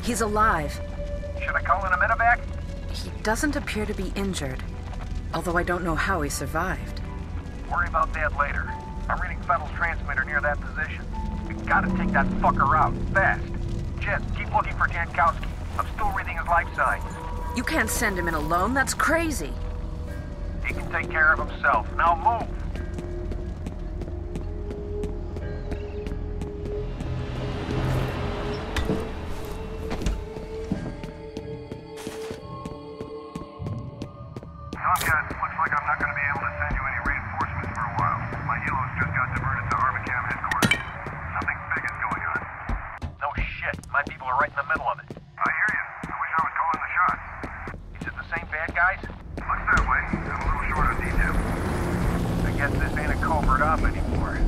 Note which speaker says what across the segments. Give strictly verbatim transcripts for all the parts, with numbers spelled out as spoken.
Speaker 1: He's alive.
Speaker 2: Should I call in a medevac?
Speaker 1: He doesn't appear to be injured, although I don't know how he survived.
Speaker 2: Worry about that later. I'm reading Fettel's transmitter near that position. We gotta take that fucker out, fast. Jet, keep looking for Jankowski. I'm still reading his life signs.
Speaker 1: You can't send him in alone, that's crazy.
Speaker 2: He can take care of himself. Now move!
Speaker 3: Tomcat, looks like I'm not going to be able to send you any reinforcements for a while. My helos just got diverted to Armacam headquarters. Something big is going on.
Speaker 2: No shit. My people are right in the middle of it.
Speaker 3: I hear you. I wish I was calling the shots.
Speaker 2: Is it the same bad guys?
Speaker 3: Looks that way. I'm a little short on details.
Speaker 2: I guess this ain't a covert op anymore.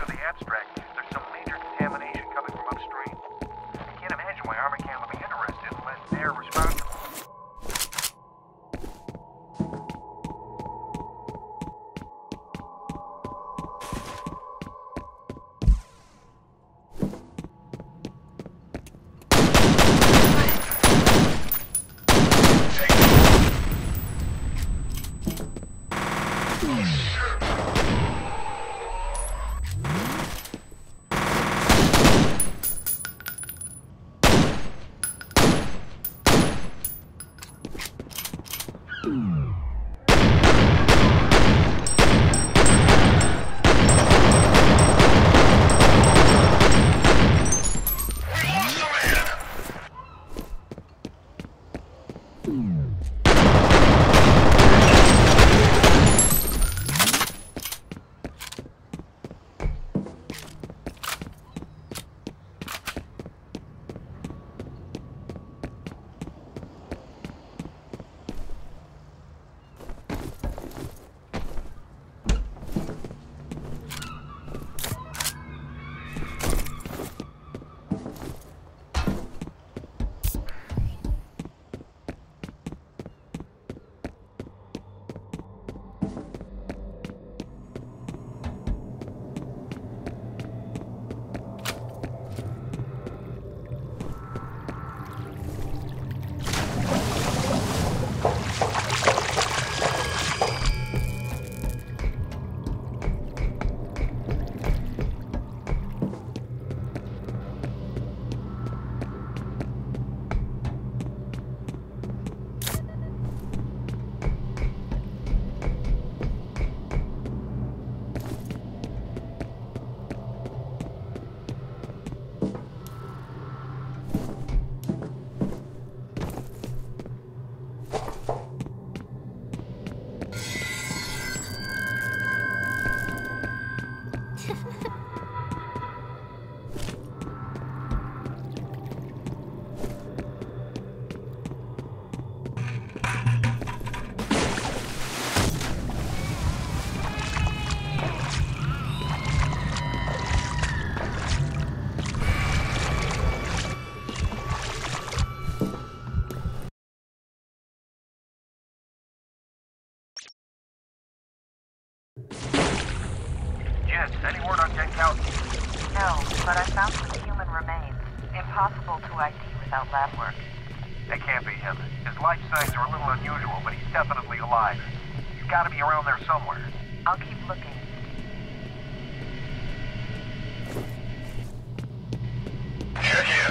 Speaker 2: to the abstract, there's some major contamination coming from upstream. I can't imagine why Armacam would be interested unless they're responsible. Jess, any word on Jankowski?
Speaker 4: No, but I found some human remains. Impossible to I D without lab work.
Speaker 2: That can't be him. His life signs are a little unusual, but he's definitely alive. He's got to be around there somewhere.
Speaker 4: I'll keep looking.
Speaker 3: Check in.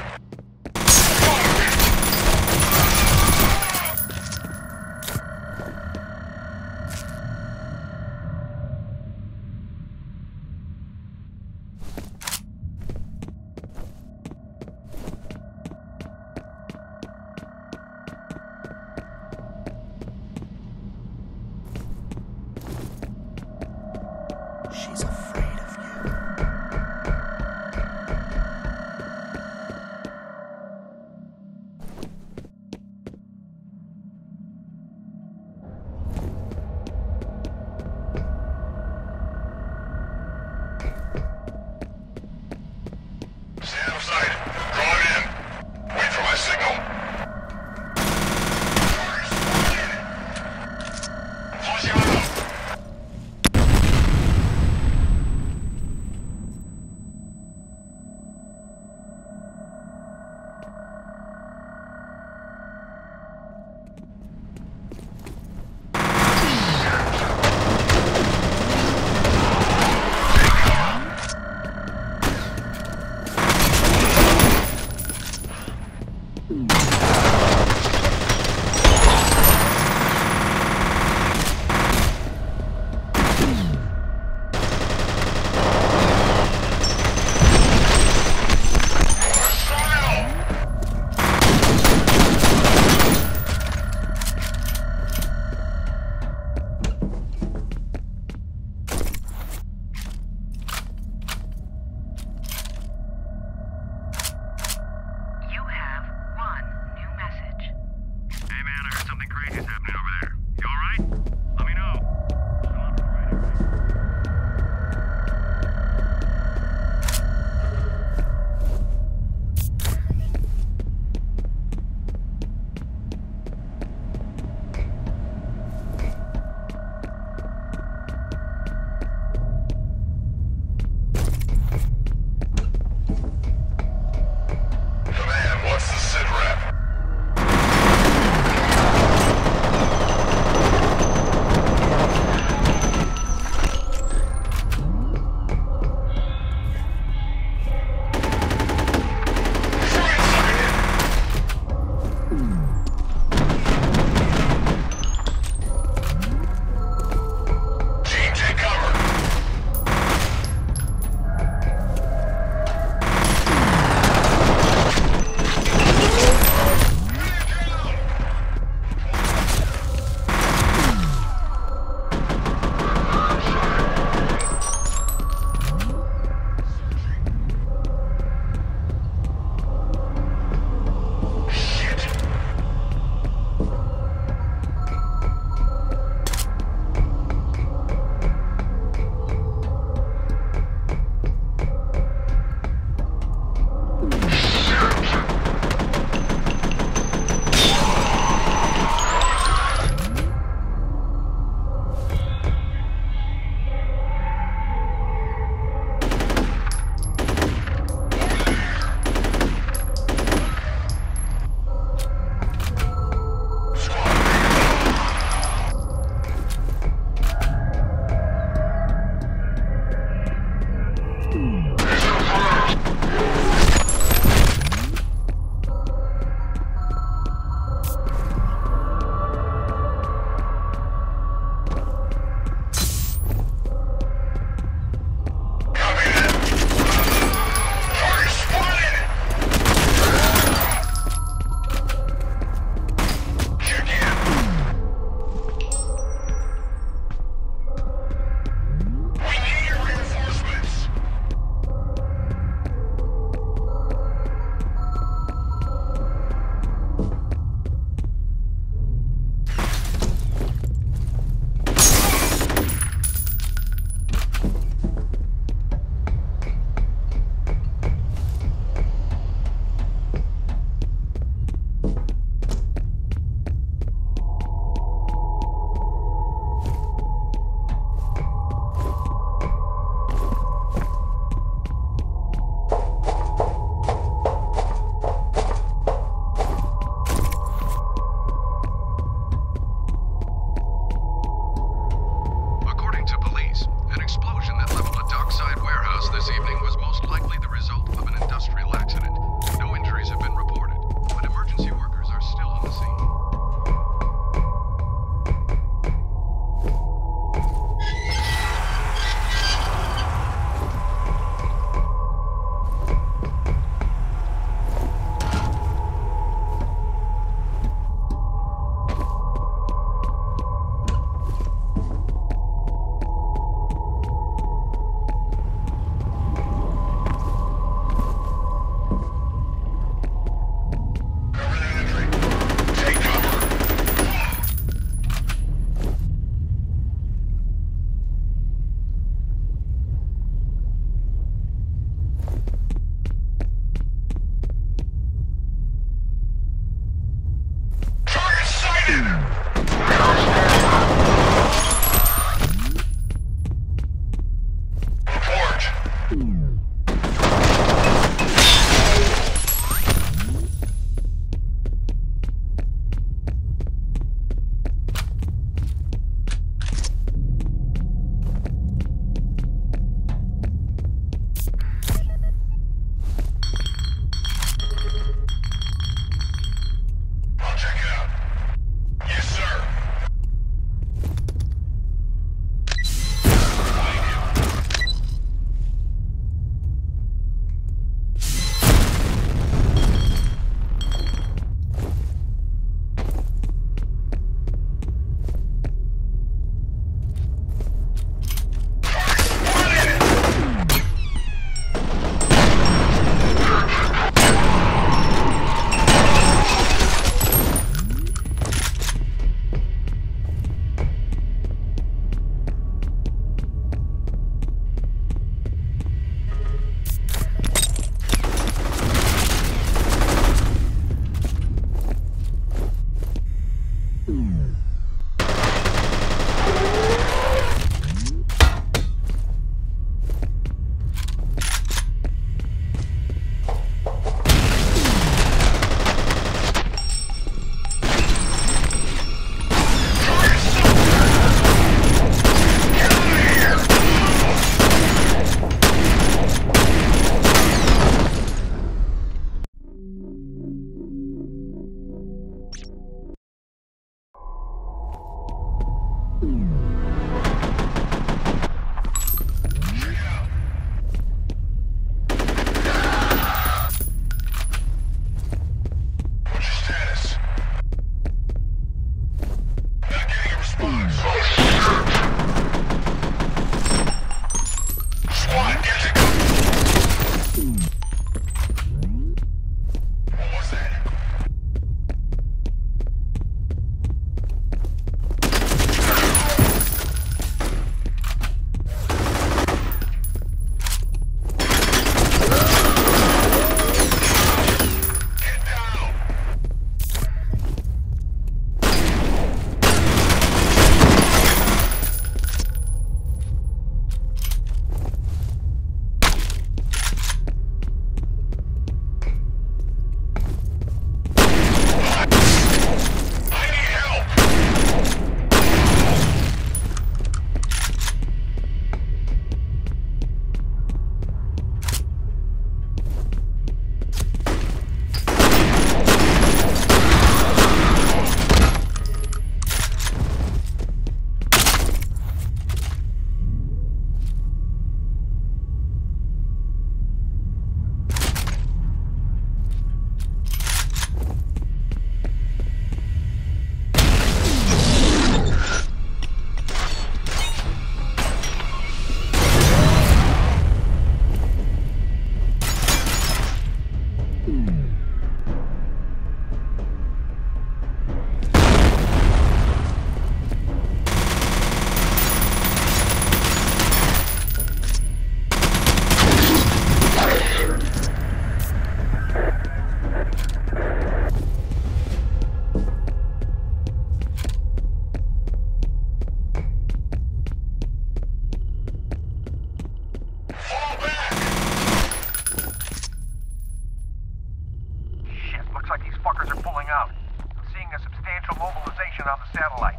Speaker 2: pulling out. I'm seeing a substantial mobilization on the satellite.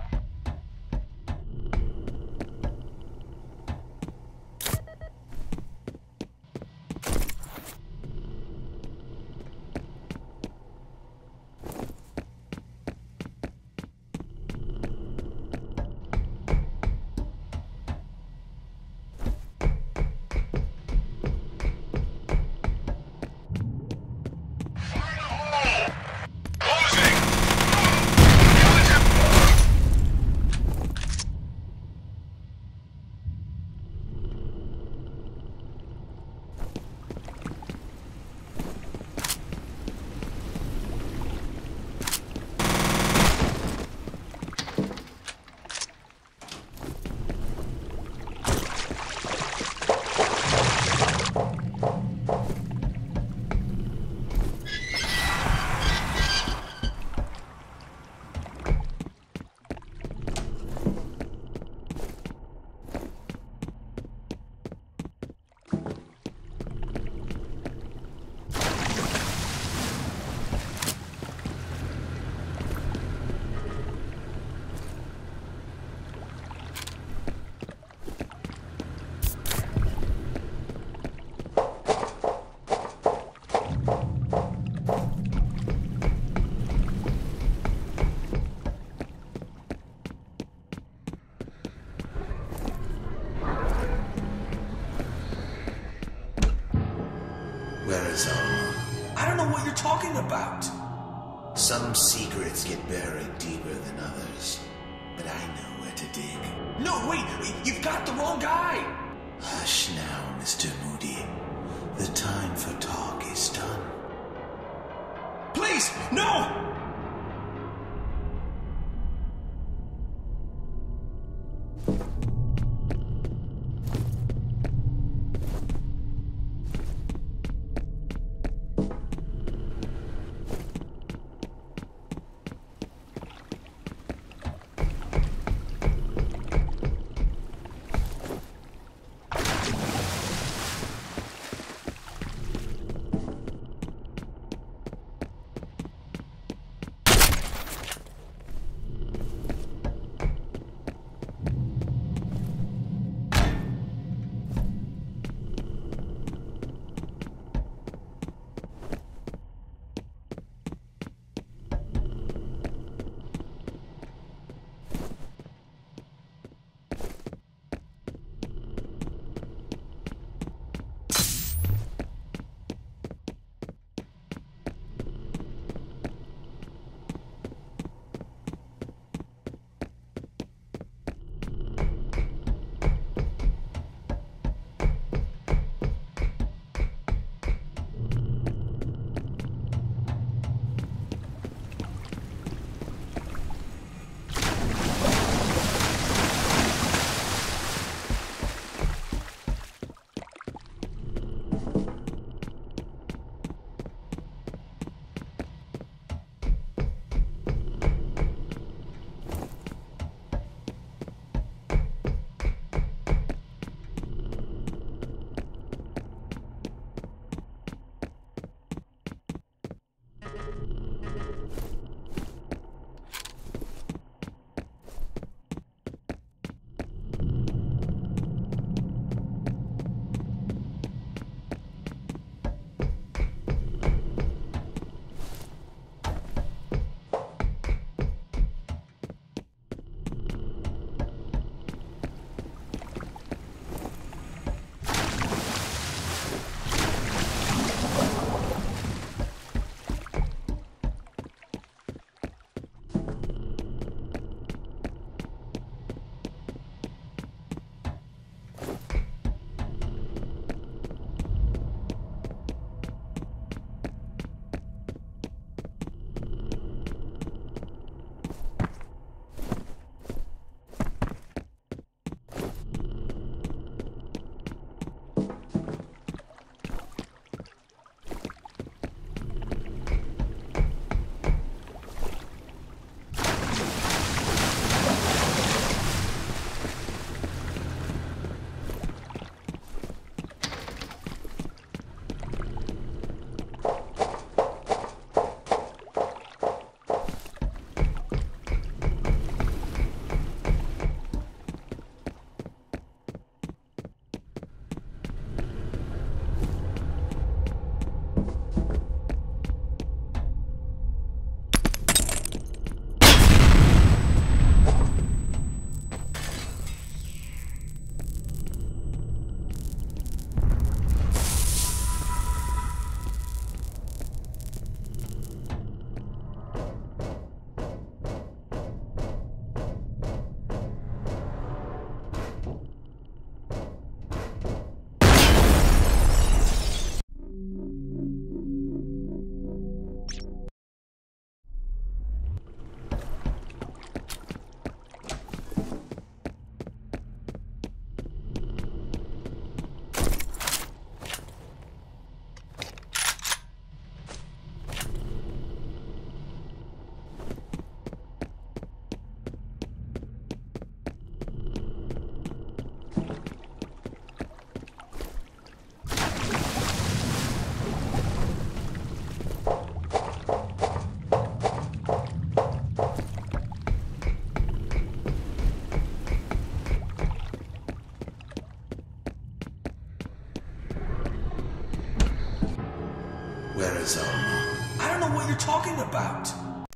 Speaker 5: Where is all?
Speaker 6: I don't know what you're talking about.
Speaker 5: Some secrets get buried deeper than others, but I know where to dig.
Speaker 6: No, wait, wait, you've got the wrong guy.
Speaker 5: Hush now, Mister Moody. The time for talk is done.
Speaker 6: Please, no!
Speaker 5: Where is Alma?
Speaker 6: I don't know what you're talking about.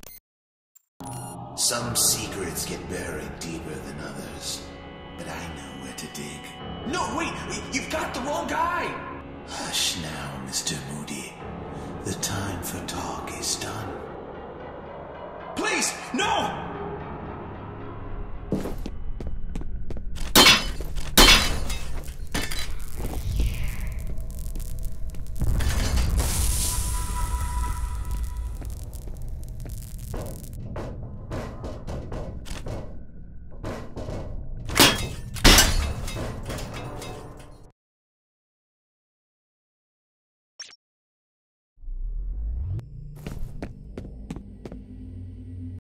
Speaker 5: Some secrets get buried deeper than others, but I know where to dig.
Speaker 6: No, wait, wait, you've got the wrong guy.
Speaker 5: Hush now, Mister Moody. The time for talk is done.
Speaker 6: Please, no!